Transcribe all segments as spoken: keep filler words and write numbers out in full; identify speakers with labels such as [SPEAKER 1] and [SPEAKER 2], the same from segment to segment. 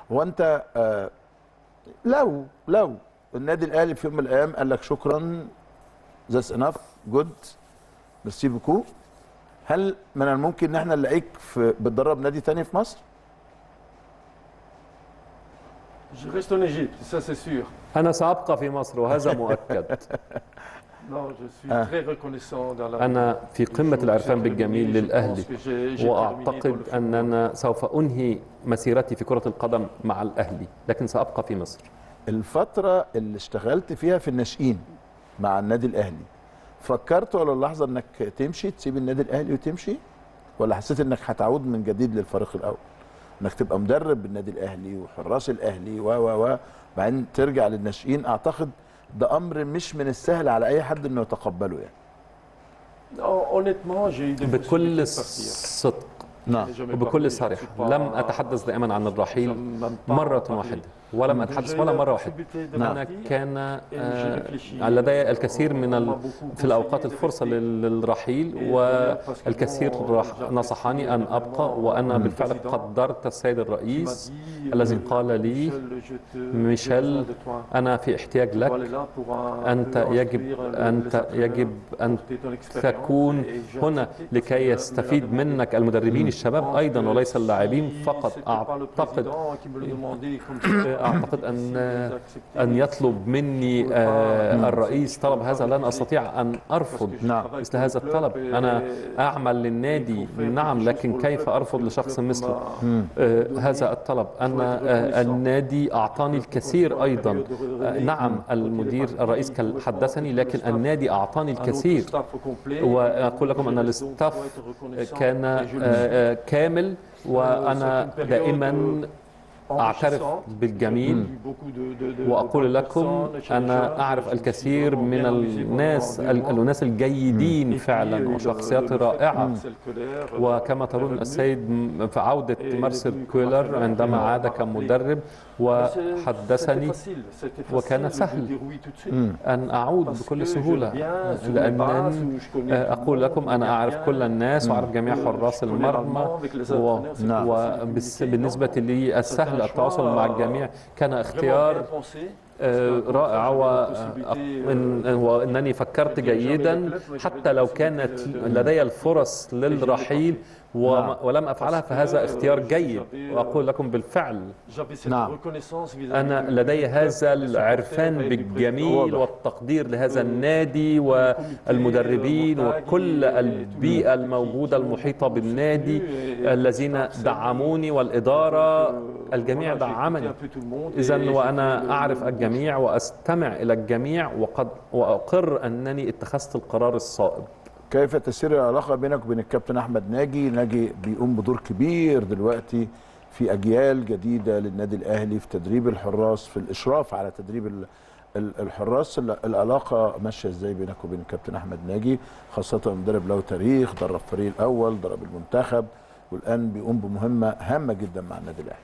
[SPEAKER 1] هو انت آه لو لو النادي الاهلي في يوم من الايام قال لك شكرا ذاتس انف جود ميرسي بوكو، هل من الممكن ان احنا نلاقيك في بتدرب نادي تاني في مصر؟
[SPEAKER 2] Je reste en Égypte, ça c'est sûr.
[SPEAKER 3] أنا سأبقى في مصر وهذا مؤكد.
[SPEAKER 2] Non, je suis très reconnaissant dans la
[SPEAKER 3] أنا في قمة العرفان بالجميل للأهلي، وأعتقد أننا سوف أنهي مسيرتي في كرة القدم مع الأهلي، لكن سأبقى في مصر.
[SPEAKER 1] الفترة اللي اشتغلت فيها في الناشئين مع النادي الأهلي، فكرت ولا اللحظة انك تمشي تسيب النادي الأهلي وتمشي؟ ولا حسيت انك هتعود من جديد للفريق الأول؟ انك تبقى مدرب بالنادي الأهلي وحراس الأهلي و و و بعدين ترجع للناشئين، أعتقد ده أمر مش من السهل على أي حد إنه يتقبله يعني.
[SPEAKER 3] بكل صدق
[SPEAKER 1] نعم
[SPEAKER 3] وبكل صراحة لم أتحدث دائما عن الرحيل مرة واحدة، ولم أتحدث ولا مرة واحدة. أنا كان آه لدي الكثير من ال... في الأوقات الفرصة للرحيل، والكثير نصحني أن أبقى، وأنا بالفعل قدرت السيد الرئيس الذي قال لي ميشيل أنا في احتياج لك، أنت يجب أنت يجب أن تكون هنا لكي يستفيد منك المدربين الشباب أيضا وليس اللاعبين فقط. أعتقد أعتقد أن أن يطلب مني الرئيس طلب هذا لن أستطيع أن أرفض مثل هذا الطلب. أنا أعمل للنادي نعم، لكن كيف أرفض لشخص مثله هذا الطلب؟ أنا النادي أعطاني الكثير أيضا، نعم المدير الرئيس حدثني، لكن النادي أعطاني الكثير، وأقول لكم أن الاستاف كان كامل، وأنا دائما أعترف بالجميل وأقول لكم أنا أعرف الكثير من الناس الناس الجيدين فعلا وشخصيات رائعة. وكما ترون السيد في عودة مارسيل كولر عندما عاد كمدرب وحدثني، وكان سهل أن أعود بكل سهولة، لأن أقول لكم أنا أعرف كل الناس وأعرف جميع حراس المرمى، وبالنسبة لي السهل التواصل مع الجميع كان اختيار رائع، وأنني فكرت جيدا حتى لو كانت لدي الفرص للرحيل ولم أفعلها، فهذا اختيار جيد. وأقول لكم بالفعل
[SPEAKER 1] نعم
[SPEAKER 3] أنا لدي هذا العرفان بالجميل والتقدير لهذا النادي والمدربين وكل البيئة الموجودة المحيطة بالنادي الذين دعموني، والإدارة الجميع دعمني. إذن وأنا أعرف الجميع وأستمع إلى الجميع، وقد وأقر أنني اتخذت القرار الصائب.
[SPEAKER 1] كيف تسير العلاقة بينك وبين الكابتن أحمد ناجي؟ ناجي بيقوم بدور كبير دلوقتي في أجيال جديدة للنادي الأهلي في تدريب الحراس، في الإشراف على تدريب الحراس. العلاقة ماشية إزاي بينك وبين الكابتن أحمد ناجي، خاصة مدرب له تاريخ، درب الفريق الأول، درب المنتخب، والآن بيقوم بمهمة هامة جدا مع النادي الأهلي؟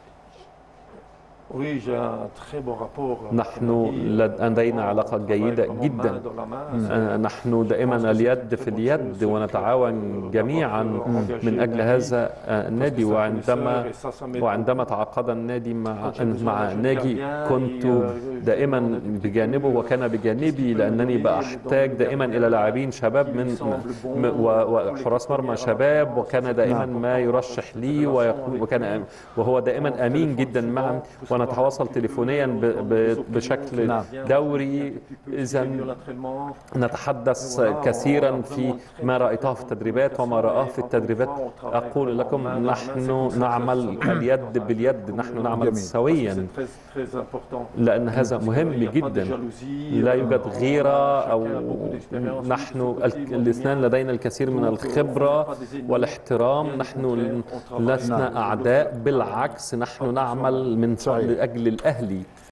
[SPEAKER 3] نحن لدينا علاقة جيدة جدا، نحن دائما اليد في اليد ونتعاون جميعا من أجل هذا النادي. وعندما وعندما تعاقد النادي مع مع ناجي كنت دائما بجانبه وكان بجانبي، لأنني بحتاج دائما إلى لاعبين شباب من وحراس مرمى شباب، وكان دائما ما يرشح لي، وكان وهو دائما أمين جدا معي، ونتواصل تليفونيا بشكل دوري. إذا نتحدث كثيرا في ما رأيته في التدريبات وما رآه في التدريبات. أقول لكم نحن نعمل اليد باليد، نحن نعمل سويا، لأن هذا مهم جدا. لا يوجد غيرة، أو نحن الاثنان لدينا الكثير من الخبرة والاحترام. نحن لسنا أعداء، بالعكس نحن نعمل من لأجل الأهلي.